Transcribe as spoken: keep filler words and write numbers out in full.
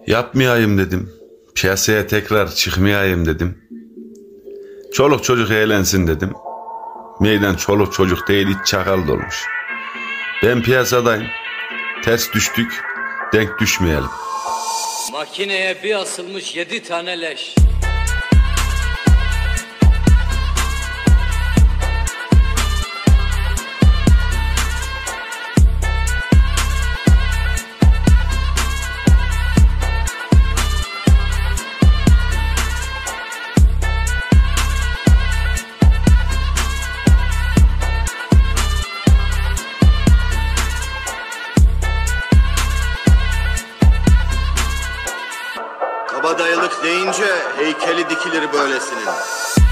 Yapmayayım dedim. Piyasaya tekrar çıkmayayım dedim. Çoluk çocuk eğlensin dedim. Meydan çoluk çocuk değil, iç çakal dolmuş. Ben piyasadayım. Ters düştük, denk düşmeyelim. Makineye bir asılmış yedi tane leş. Kabadayılık deyince heykeli dikilir böylesinin.